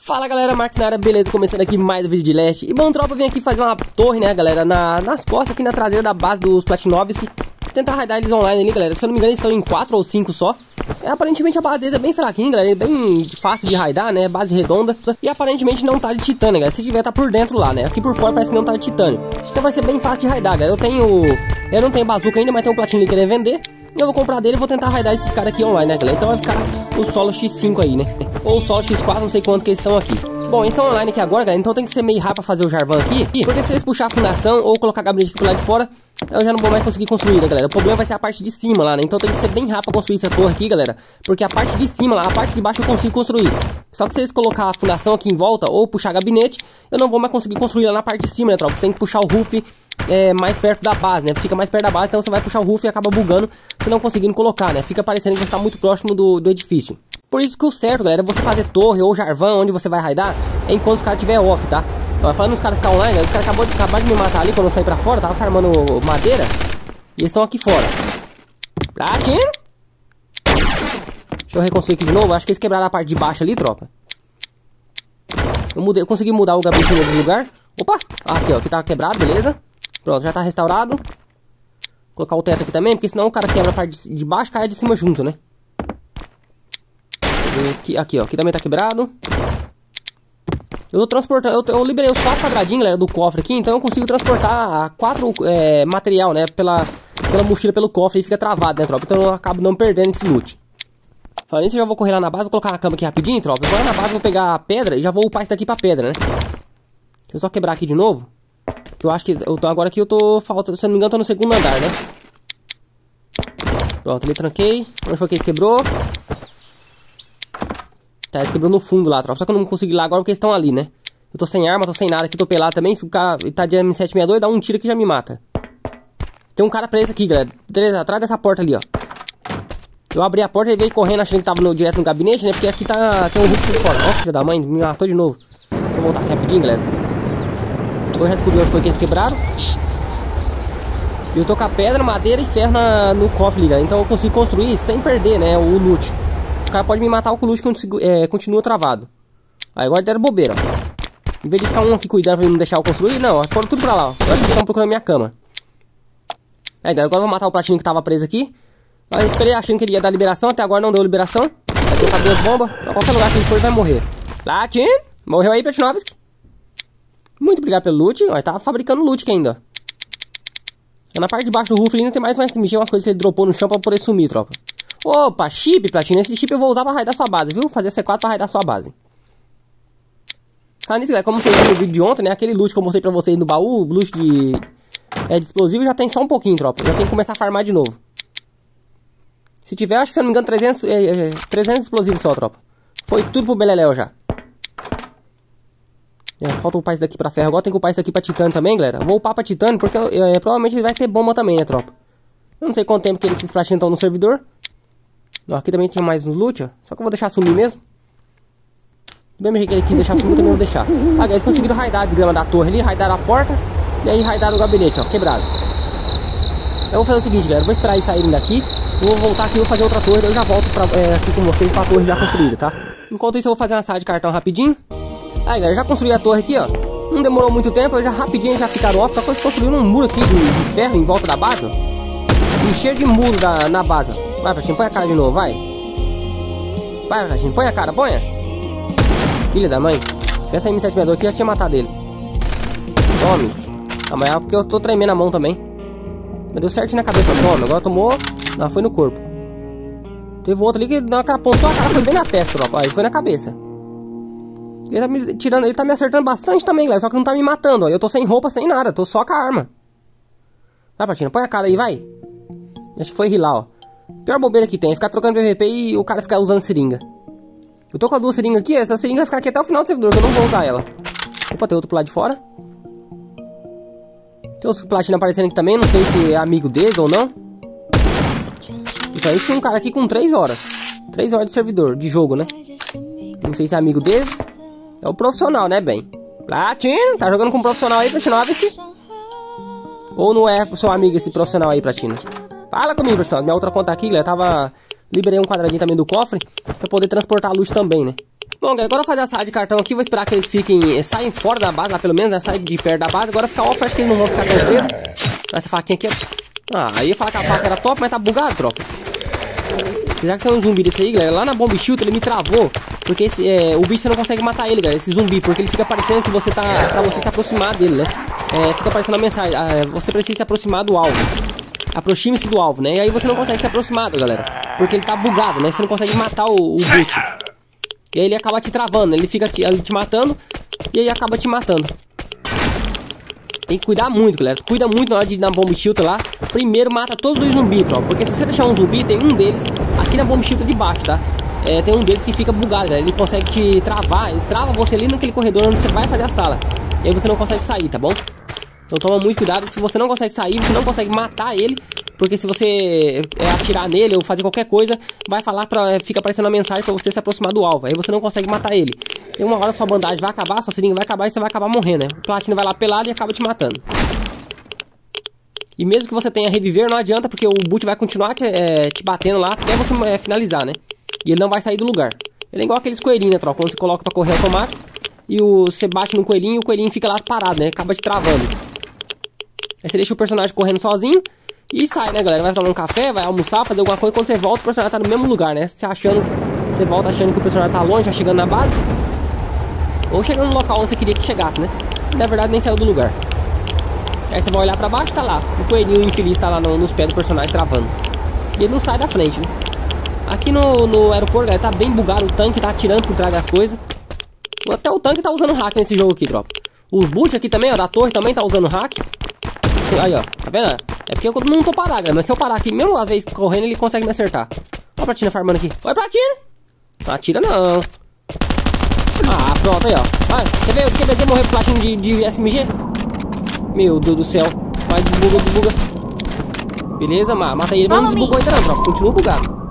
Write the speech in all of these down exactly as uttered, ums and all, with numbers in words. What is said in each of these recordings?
Fala galera, Marcos na área, beleza? Começando aqui mais um vídeo de Last. E bom, tropa, eu vim aqui fazer uma torre, né, galera, na, nas costas aqui na traseira da base dos Platinovski. Tentar raidar eles online ali, galera. Se eu não me engano, eles estão em quatro ou cinco só. É, aparentemente a base deles é bem fraquinha, galera. É bem fácil de raidar, né? Base redonda. E aparentemente não tá de titânio, galera. Se tiver, tá por dentro lá, né? Aqui por fora parece que não tá de titânio. Então vai ser bem fácil de raidar, galera. Eu tenho... Eu não tenho bazuca ainda, mas tenho um platino ali querendo vender. Eu vou comprar dele e vou tentar raidar esses caras aqui online, né, galera? Então vai ficar o solo X cinco aí, né? Ou o solo X quatro, não sei quanto que eles estão aqui. Bom, eles estão online aqui agora, galera. Então tem que ser meio rápido pra fazer o Jarvan aqui. Porque se eles puxar a fundação ou colocar gabinete aqui pro lado de fora, eu já não vou mais conseguir construir, né, galera? O problema vai ser a parte de cima lá, né? Então tem que ser bem rápido pra construir essa torre aqui, galera. Porque a parte de cima lá, a parte de baixo eu consigo construir. Só que se eles colocar a fundação aqui em volta ou puxar gabinete, eu não vou mais conseguir construir lá na parte de cima, né, tropa? Você tem que puxar o roof é, mais perto da base, né? Fica mais perto da base, então você vai puxar o roof e acaba bugando, você não conseguindo colocar, né? Fica parecendo que você está muito próximo do, do edifício. Por isso que o certo, galera, é você fazer torre ou Jarvan, onde você vai raidar, é enquanto os caras estiver off, tá? Então, falando nos caras que tá online, os caras acabaram de, acabaram de me matar ali quando eu saí pra fora, tava farmando madeira, e eles estão aqui fora. Platino! Deixa eu reconstruir aqui de novo, acho que eles quebraram a parte de baixo ali, tropa. Eu, mudei, eu consegui mudar o gabinete de lugar. Opa! Aqui, ó, que tava quebrado, beleza. Pronto, já tá restaurado. Vou colocar o teto aqui também, porque senão o cara quebra a parte de baixo e cai de cima junto, né? Aqui, aqui, ó, aqui também tá quebrado. Eu tô transportando, eu, eu liberei os quatro quadradinhos, galera, do cofre aqui, então eu consigo transportar quatro é, material, né, pela, pela mochila, pelo cofre, e fica travado, né, tropa? Então eu acabo não perdendo esse loot. Falando isso, eu já vou correr lá na base, vou colocar a cama aqui rapidinho, tropa. Eu vou lá na base, vou pegar a pedra e já vou upar isso daqui pra pedra, né? Deixa eu só quebrar aqui de novo. Que eu acho que eu tô, agora aqui eu tô, falta, se eu não me engano, tô no segundo andar, né? Pronto, ali tranquei. Onde foi que eles quebrou? Tá, eles quebrou no fundo lá, tropa. Só que eu não consegui ir lá agora porque eles estão ali, né? Eu tô sem arma, tô sem nada aqui, tô pelado também. Se o cara tá de M sete sessenta e dois, dá um tiro que já me mata. Tem um cara preso aqui, galera. Atrás dessa porta ali, ó. Eu abri a porta e veio correndo achando que tava no, direto no gabinete, né? Porque aqui tá, tem um roof por fora. Ó, filha da mãe, me matou de novo. Vou voltar aqui rapidinho, galera. Eu já descobri onde foi que eles quebraram. E eu tô com a pedra, madeira e ferro na, no cofre, liga. Então eu consigo construir sem perder, né, o loot. O cara pode me matar com o loot que é, continua travado. Aí agora deram bobeira, ó. Em vez de ficar um aqui cuidando pra não deixar eu construir, não, ó, foram tudo pra lá, ó. Eu acho que eles estão procurando minha cama. Aí agora eu vou matar o platino que tava preso aqui. Eu esperei achando que ele ia dar liberação, até agora não deu liberação. Vai colocar duas bombas. Pra qualquer lugar que ele for, ele vai morrer. Platino! Morreu aí, Platinovski. Muito obrigado pelo loot. Ó, ele tava fabricando loot aqui ainda. É na parte de baixo do roof ainda tem mais, mais mexer umas coisas que ele dropou no chão pra poder sumir, tropa. Opa, chip, Platino. Esse chip eu vou usar pra raidar sua base, viu? Fazer C quatro pra raidar sua base. Ah, nisso, galera, como vocês viram no vídeo de ontem, né? Aquele loot que eu mostrei pra vocês no baú, loot de, é, de explosivo, já tem só um pouquinho, tropa. Já tem que começar a farmar de novo. Se tiver, acho que se eu não me engano, trezentos, é, é, trezentos explosivos só, tropa. Foi tudo pro Beleléu já. É, falta upar isso daqui pra ferro. Agora tem que upar isso aqui pra titânio também, galera. Vou upar pra titânio porque é, provavelmente vai ter bomba também, né, tropa? Eu não sei quanto tempo que esses platinos estão no servidor. Ó, aqui também tem mais uns loot, ó. Só que eu vou deixar sumir mesmo. Do mesmo jeito que ele quis deixar sumir, também vou deixar. Ah, eles conseguiram raidar a desgrama da torre ali, raidaram a porta. E aí raidaram o gabinete, ó, quebrado. Eu vou fazer o seguinte, galera. Eu vou esperar eles saírem daqui. Eu vou voltar aqui e vou fazer outra torre. Daí eu já volto pra, é, aqui com vocês pra torre já construída, tá? Enquanto isso eu vou fazer uma sala de cartão rapidinho. Aí, galera, já construí a torre aqui, ó. Não demorou muito tempo, eu já rapidinho já ficaram off. Só que eles construíram um muro aqui de, de ferro em volta da base, ó. E cheio de muro da, na base, ó. Vai, Platino, põe a cara de novo, vai. Vai, Platino, põe a cara, põe. Filha da mãe. Se essa M sete sessenta e dois aqui, já tinha matado ele. Tome. Amanhã, porque eu tô tremendo a mão também. Mas deu certinho na cabeça, toma. Agora tomou. Não, foi no corpo. Teve um outro ali que na hora que apontou a cara foi bem na testa, tropa. Aí foi na cabeça. Ele tá me tirando, ele tá me acertando bastante também, galera. Só que não tá me matando, ó. Eu tô sem roupa, sem nada. Tô só com a arma. Vai, Platino, põe a cara aí, vai. Acho que foi rilar, ó. Pior bobeira que tem é ficar trocando P V P e o cara ficar usando seringa. Eu tô com as duas seringas aqui. Essa seringa vai ficar aqui até o final do servidor, que eu não vou usar ela. Opa, tem outro pro lado de fora. Tem outros platinos aparecendo aqui também. Não sei se é amigo deles ou não. Então aí tinha um cara aqui com três horas. três horas de servidor, de jogo, né? Não sei se é amigo deles. É o profissional, né, bem? Platino, tá jogando com um profissional aí, Platinovski? Ou não é seu amigo esse profissional aí, Platino? Fala comigo, Platino. Minha outra conta aqui, galera, tava... Liberei um quadradinho também do cofre pra poder transportar a luz também, né? Bom, galera, agora eu vou fazer a sala de cartão aqui. Vou esperar que eles fiquem, saem fora da base, lá pelo menos, né? Saem de perto da base. Agora ficar off, acho que eles não vão ficar tão cedo. Essa faquinha aqui, ó. Ah, aí ia falar que a faca era top, mas tá bugado, tropa. Já que tem um zumbi desse aí, galera, lá na Bomb Shield ele me travou. Porque esse, é, o bicho você não consegue matar ele, galera, esse zumbi. Porque ele fica parecendo que você tá, pra você se aproximar dele, né? É, fica aparecendo a mensagem, é, você precisa se aproximar do alvo. Aproxime-se do alvo, né? E aí você não consegue se aproximar, galera. Porque ele tá bugado, né? Você não consegue matar o, o boot. E aí ele acaba te travando, ele fica te, te matando. E aí acaba te matando. Tem que cuidar muito, galera. Cuida muito na hora de ir na Bomb Shield lá. Primeiro mata todos os zumbis, ó. Porque se você deixar um zumbi, tem um deles aqui na Bomb Shield de baixo, tá? É, tem um deles que fica bugado, galera. Ele consegue te travar. Ele trava você ali naquele corredor onde você vai fazer a sala. E aí você não consegue sair, tá bom? Então toma muito cuidado. Se você não consegue sair, você não consegue matar ele. Porque se você é, atirar nele ou fazer qualquer coisa, vai falar pra, fica aparecendo uma mensagem pra você se aproximar do alvo. Aí você não consegue matar ele. E uma hora sua bandagem vai acabar, sua seringa vai acabar e você vai acabar morrendo, né? O Platino vai lá pelado e acaba te matando. E mesmo que você tenha reviver, não adianta, porque o boot vai continuar te, é, te batendo lá até você é, finalizar, né? E ele não vai sair do lugar. Ele é igual aqueles coelhinhos, né, tropa? Quando você coloca pra correr automático e o, você bate no coelhinho e o coelhinho fica lá parado, né? Acaba te travando. Aí você deixa o personagem correndo sozinho e sai, né, galera? Vai tomar um café, vai almoçar, fazer alguma coisa. Quando você volta, o personagem tá no mesmo lugar, né? Você achando que, você volta achando que o personagem tá longe, já chegando na base. Ou chegando no local onde você queria que chegasse, né? E na verdade nem saiu do lugar. Aí você vai olhar pra baixo, tá lá. O coelhinho infeliz tá lá no, nos pés do personagem travando. E ele não sai da frente, né? Aqui no, no aeroporto, galera, tá bem bugado. O tanque tá atirando por trás das coisas. Até o tanque tá usando hack nesse jogo aqui, tropa. O boot aqui também, ó, da torre também tá usando hack. Aí, ó, tá vendo? É porque eu não tô parado, galera. Mas se eu parar aqui, mesmo uma vez correndo, ele consegue me acertar. Ó a Platina farmando aqui. Oi, Platina! Não atira não. Ah, pronto, aí, ó. Vai, quer ver, quer ver você morrer pro Platina de, de S M G? Meu Deus do céu. Vai, desbuga, desbuga. Beleza, mata ele, mas não desbugou ainda não, tropa. Continua bugado.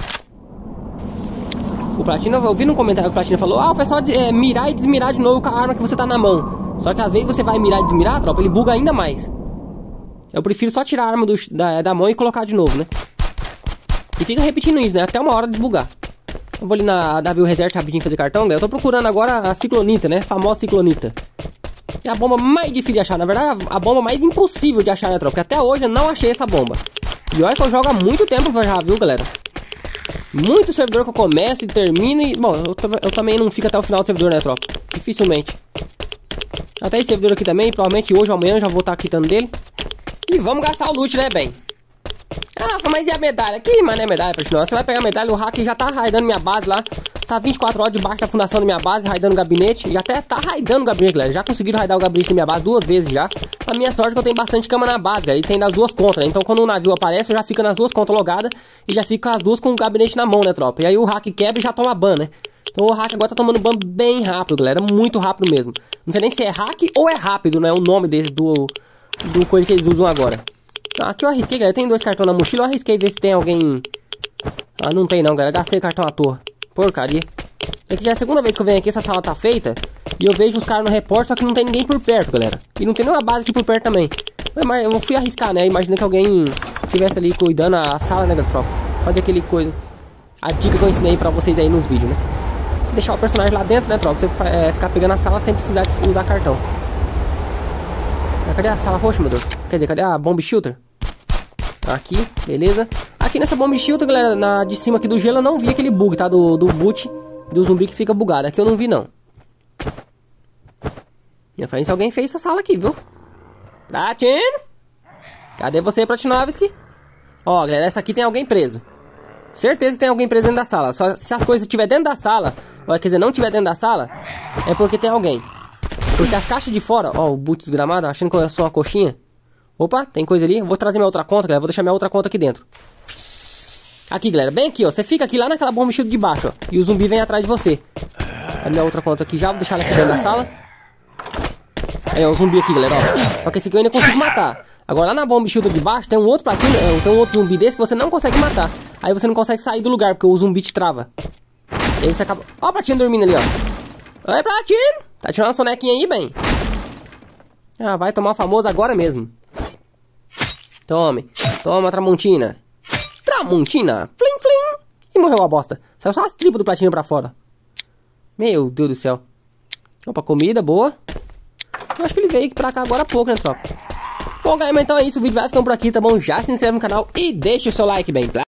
O Platina, eu vi no comentário que o Platina falou: ah, foi só de, é, mirar e desmirar de novo com a arma que você tá na mão. Só que às vezes você vai mirar e desmirar, tropa, ele buga ainda mais. Eu prefiro só tirar a arma do, da, da mão e colocar de novo, né? E fica repetindo isso, né? Até uma hora de desbugar. Eu vou ali na W Reset rapidinho fazer cartão, galera. Eu tô procurando agora a Ciclonita, né? A famosa Ciclonita. É a bomba mais difícil de achar. Na verdade, a bomba mais impossível de achar, né, tropa? Porque até hoje eu não achei essa bomba. E olha que eu jogo há muito tempo já, viu, galera? Muito servidor que eu começo e termino e... Bom, eu, eu também não fico até o final do servidor, né, tropa? Dificilmente. Até esse servidor aqui também, provavelmente hoje ou amanhã eu já vou estar quitando dele. E vamos gastar o loot, né, bem? Ah, mas e a medalha? Aqui, mano, é medalha, Platina. Você vai pegar a medalha, o hack já tá raidando minha base lá. Tá vinte e quatro horas debaixo da fundação da minha base, raidando o gabinete. E até tá raidando o gabinete, galera. Já conseguiram raidar o gabinete da minha base duas vezes já. A minha sorte é que eu tenho bastante cama na base, galera. E tem das duas contas, né? Então quando um navio aparece, eu já fico nas duas contas logadas. E já fico com as duas com o gabinete na mão, né, tropa? E aí o hack quebra e já toma ban, né? Então o hack agora tá tomando ban bem rápido, galera. Muito rápido mesmo. Não sei nem se é hack ou é rápido, né? O nome desse do, do coisa que eles usam agora. Aqui eu arrisquei, galera. Tem dois cartões na mochila. Eu arrisquei ver se tem alguém. Ah, não tem não, galera. Gastei cartão à toa. Porcaria. Aqui já é a segunda vez que eu venho aqui. Essa sala tá feita. E eu vejo os caras no repórter. Só que não tem ninguém por perto, galera. E não tem nenhuma base aqui por perto também. Mas eu fui arriscar, né? Imaginei que alguém estivesse ali cuidando a sala, né, da tropa. Fazer aquele coisa. A dica que eu ensinei pra vocês aí nos vídeos, né? Deixar o personagem lá dentro, né, tropa? Você é, ficar pegando a sala sem precisar de usar cartão. Cadê a sala roxa, meu Deus? Quer dizer, cadê a Bomb Shooter? Aqui, beleza. Aqui nessa Bomb Shield, galera, na, de cima aqui do gelo, eu não vi aquele bug, tá? Do, do boot, do zumbi que fica bugado. Aqui eu não vi, não. Minha frente, alguém fez essa sala aqui, viu? Platino! Cadê você, Platinovski? Ó, galera, essa aqui tem alguém preso. Certeza que tem alguém preso dentro da sala. Só se as coisas estiver dentro da sala, ou quer dizer, não estiver dentro da sala, é porque tem alguém. Porque as caixas de fora, ó, o boot desgramado, achando que eu sou uma coxinha. Opa, tem coisa ali. Vou trazer minha outra conta, galera. Vou deixar minha outra conta aqui dentro. Aqui, galera. Bem aqui, ó. Você fica aqui lá naquela bomba shield de baixo, ó. E o zumbi vem atrás de você. A minha outra conta aqui já. Vou deixar ela aqui dentro da sala. Aí, ó. O zumbi aqui, galera, ó. Só que esse aqui eu ainda consigo matar. Agora, lá na bomba shield de baixo, tem um outro platinho. Tem um outro zumbi desse que você não consegue matar. Aí você não consegue sair do lugar, porque o zumbi te trava. E aí você acaba... Ó o Platino dormindo ali, ó. Oi, Platino. Tá tirando uma sonequinha aí, bem? Ah, vai tomar o famoso agora mesmo. Tome. Toma, Tramontina. Tramontina. Flim, flim. E morreu a bosta. Saiu só as tripas do Platino pra fora. Meu Deus do céu. Opa, comida boa. Eu acho que ele veio pra cá agora há pouco, né, tropa? Bom, galera, então é isso. O vídeo vai ficando por aqui, tá bom? Já se inscreve no canal e deixa o seu like, bem.